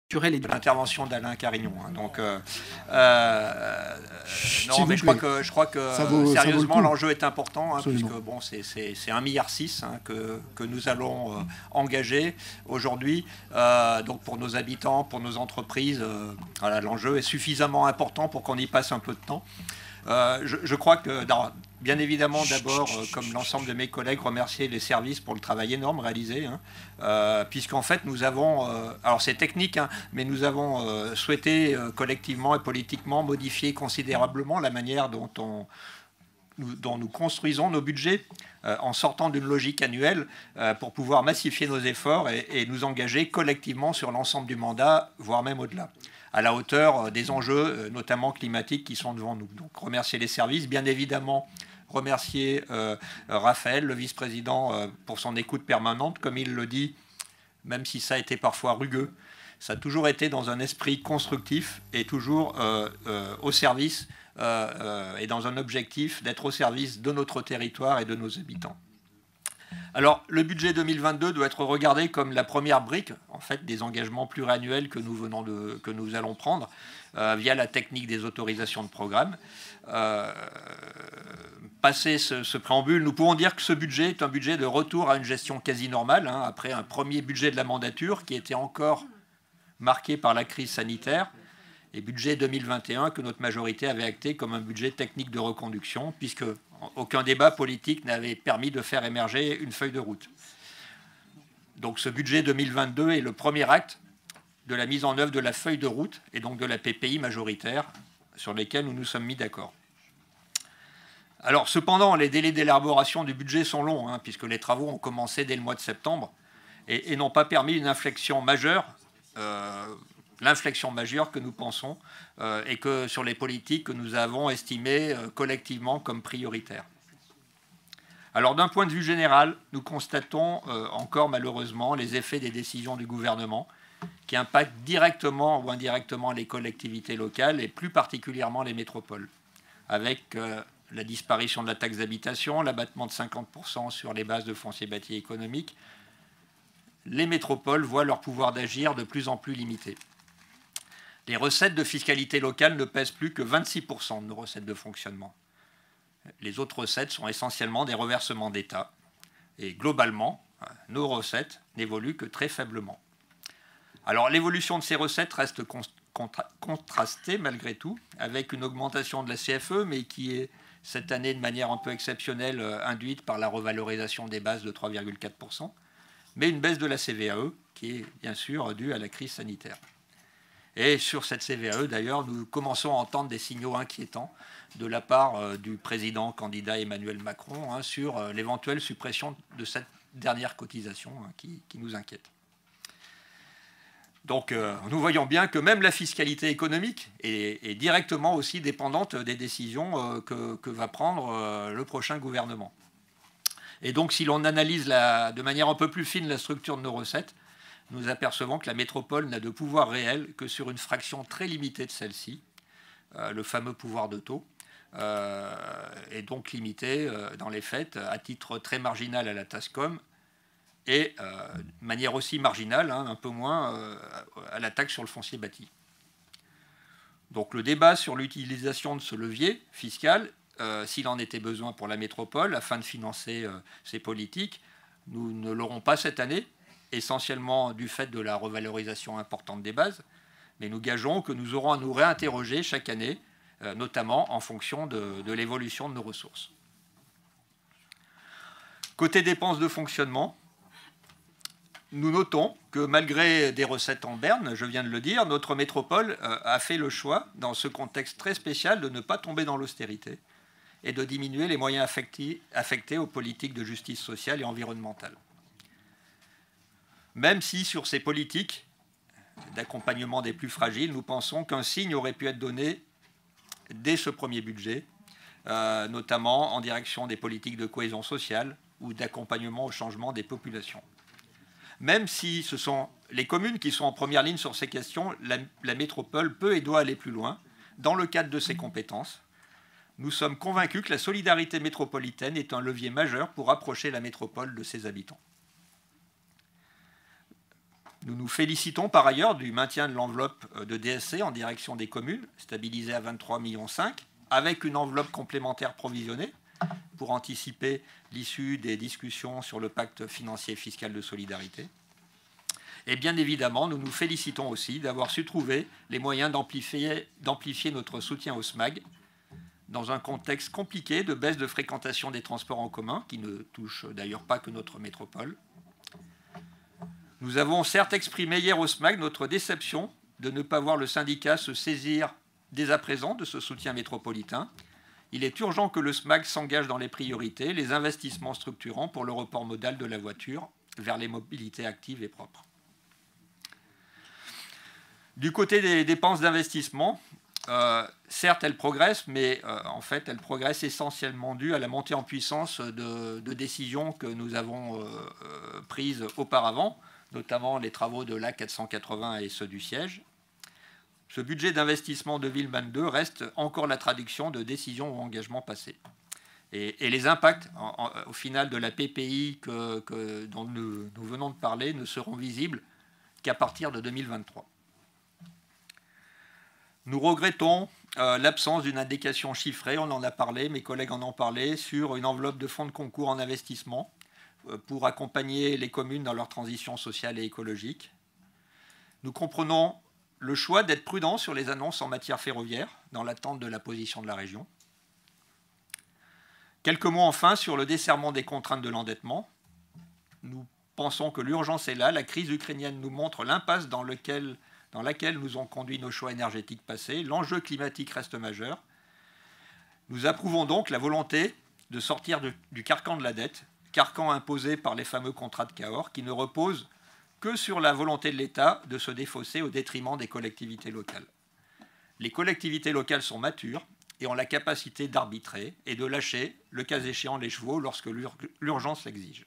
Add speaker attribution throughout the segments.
Speaker 1: l'intervention d'Alain Carignon. Hein. Donc, non, mais je crois que sérieusement, l'enjeu est important, hein, puisque bon, c'est 1,6 milliard hein, que nous allons engager aujourd'hui. Donc, pour nos habitants, pour nos entreprises, voilà, l'enjeu est suffisamment important pour qu'on y passe un peu de temps. Je crois que, bien évidemment, d'abord, comme l'ensemble de mes collègues, remercier les services pour le travail énorme réalisé, hein, puisqu'en fait, nous avons, alors c'est technique, hein, mais nous avons souhaité collectivement et politiquement modifier considérablement la manière dont nous construisons nos budgets en sortant d'une logique annuelle pour pouvoir massifier nos efforts et nous engager collectivement sur l'ensemble du mandat, voire même au-delà, à la hauteur des enjeux, notamment climatiques, qui sont devant nous. Donc remercier les services, bien évidemment remercier Raphaël, le vice-président, pour son écoute permanente, comme il le dit, même si ça a été parfois rugueux, ça a toujours été dans un esprit constructif et toujours au service et dans un objectif d'être au service de notre territoire et de nos habitants. Alors, le budget 2022 doit être regardé comme la première brique, en fait, des engagements pluriannuels que nous allons prendre via la technique des autorisations de programme. Passé ce préambule, nous pouvons dire que ce budget est un budget de retour à une gestion quasi normale, hein, après un premier budget de la mandature qui était encore marqué par la crise sanitaire, et budget 2021 que notre majorité avait acté comme un budget technique de reconduction, puisque aucun débat politique n'avait permis de faire émerger une feuille de route. Donc ce budget 2022 est le premier acte de la mise en œuvre de la feuille de route et donc de la PPI majoritaire sur lesquelles nous nous sommes mis d'accord. Alors cependant, les délais d'élaboration du budget sont longs, hein, puisque les travaux ont commencé dès le mois de septembre et n'ont pas permis une inflexion majeure, l'inflexion majeure que nous pensons et que sur les politiques que nous avons estimées collectivement comme prioritaires. Alors d'un point de vue général, nous constatons encore malheureusement les effets des décisions du gouvernement qui impactent directement ou indirectement les collectivités locales et plus particulièrement les métropoles, avec la disparition de la taxe d'habitation, l'abattement de 50% sur les bases de foncier bâti économique. Les métropoles voient leur pouvoir d'agir de plus en plus limité. Les recettes de fiscalité locale ne pèsent plus que 26% de nos recettes de fonctionnement. Les autres recettes sont essentiellement des reversements d'État. Et globalement, nos recettes n'évoluent que très faiblement. Alors l'évolution de ces recettes reste contrastée malgré tout, avec une augmentation de la CFE, mais qui est cette année de manière un peu exceptionnelle induite par la revalorisation des bases de 3,4%, mais une baisse de la CVAE, qui est bien sûr due à la crise sanitaire. Et sur cette CVAE, d'ailleurs, nous commençons à entendre des signaux inquiétants de la part du président candidat Emmanuel Macron hein, sur l'éventuelle suppression de cette dernière cotisation hein, qui nous inquiète. Donc nous voyons bien que même la fiscalité économique est directement aussi dépendante des décisions que va prendre le prochain gouvernement. Et donc si l'on analyse de manière un peu plus fine la structure de nos recettes, nous apercevons que la métropole n'a de pouvoir réel que sur une fraction très limitée de celle-ci, le fameux pouvoir de taux, est donc limité dans les faits à titre très marginal à la TASCOM et de manière aussi marginale, hein, un peu moins, à la taxe sur le foncier bâti. Donc le débat sur l'utilisation de ce levier fiscal, s'il en était besoin pour la métropole, afin de financer ces politiques, nous ne l'aurons pas cette année, essentiellement du fait de la revalorisation importante des bases, mais nous gageons que nous aurons à nous réinterroger chaque année, notamment en fonction de l'évolution de nos ressources. Côté dépenses de fonctionnement, nous notons que malgré des recettes en berne, je viens de le dire, notre métropole a fait le choix, dans ce contexte très spécial, de ne pas tomber dans l'austérité et de diminuer les moyens affectés aux politiques de justice sociale et environnementale. Même si sur ces politiques d'accompagnement des plus fragiles, nous pensons qu'un signe aurait pu être donné dès ce premier budget, notamment en direction des politiques de cohésion sociale ou d'accompagnement au changement des populations. Même si ce sont les communes qui sont en première ligne sur ces questions, la métropole peut et doit aller plus loin dans le cadre de ses compétences. Nous sommes convaincus que la solidarité métropolitaine est un levier majeur pour rapprocher la métropole de ses habitants. Nous nous félicitons par ailleurs du maintien de l'enveloppe de DSC en direction des communes, stabilisée à 23,5 millions, avec une enveloppe complémentaire provisionnée pour anticiper l'issue des discussions sur le pacte financier et fiscal de solidarité. Et bien évidemment, nous nous félicitons aussi d'avoir su trouver les moyens d'amplifier notre soutien au SMAG dans un contexte compliqué de baisse de fréquentation des transports en commun, qui ne touche d'ailleurs pas que notre métropole. Nous avons certes exprimé hier au SMAG notre déception de ne pas voir le syndicat se saisir dès à présent de ce soutien métropolitain. Il est urgent que le SMAG s'engage dans les priorités, les investissements structurants pour le report modal de la voiture vers les mobilités actives et propres. Du côté des dépenses d'investissement, certes, elles progressent, mais en fait, elles progressent essentiellement dues à la montée en puissance de décisions que nous avons prises auparavant, notamment les travaux de l'A480 et ceux du siège. Ce budget d'investissement 2022 reste encore la traduction de décisions ou engagements passés. Et les impacts, au final, de la PPI dont nous venons de parler ne seront visibles qu'à partir de 2023. Nous regrettons l'absence d'une indication chiffrée, on en a parlé, mes collègues en ont parlé, sur une enveloppe de fonds de concours en investissement pour accompagner les communes dans leur transition sociale et écologique. Nous comprenons le choix d'être prudent sur les annonces en matière ferroviaire, dans l'attente de la position de la région. Quelques mots enfin sur le desserrement des contraintes de l'endettement. Nous pensons que l'urgence est là. La crise ukrainienne nous montre l'impasse dans laquelle nous ont conduit nos choix énergétiques passés. L'enjeu climatique reste majeur. Nous approuvons donc la volonté de sortir du carcan de la dette, carcan imposé par les fameux contrats de Cahors, qui ne repose que sur la volonté de l'État de se défausser au détriment des collectivités locales. Les collectivités locales sont matures et ont la capacité d'arbitrer et de lâcher, le cas échéant, les chevaux lorsque l'urgence l'exige.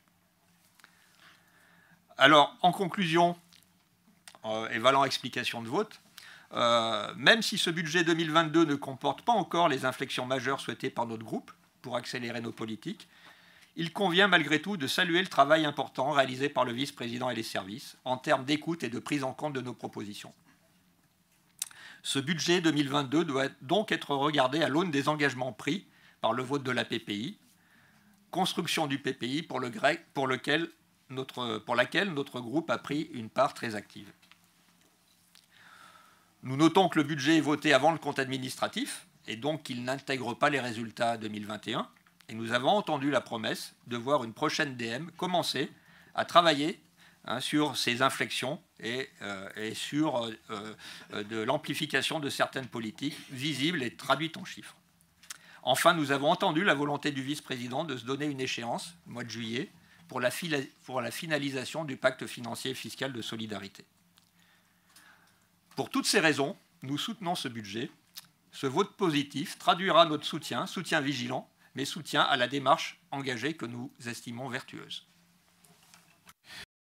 Speaker 1: Alors, en conclusion, et valant explication de vote, même si ce budget 2022 ne comporte pas encore les inflexions majeures souhaitées par notre groupe pour accélérer nos politiques, il convient malgré tout de saluer le travail important réalisé par le vice-président et les services en termes d'écoute et de prise en compte de nos propositions. Ce budget 2022 doit donc être regardé à l'aune des engagements pris par le vote de la PPI, construction du PPI pour laquelle notre groupe a pris une part très active. Nous notons que le budget est voté avant le compte administratif et donc qu'il n'intègre pas les résultats 2021. Et nous avons entendu la promesse de voir une prochaine DM commencer à travailler sur ces inflexions et sur de l'amplification de certaines politiques visibles et traduites en chiffres. Enfin, nous avons entendu la volonté du vice-président de se donner une échéance, au mois de juillet, pour la finalisation du pacte financier et fiscal de solidarité. Pour toutes ces raisons, nous soutenons ce budget. Ce vote positif traduira notre soutien vigilant, mais soutien à la démarche engagée que nous estimons vertueuse.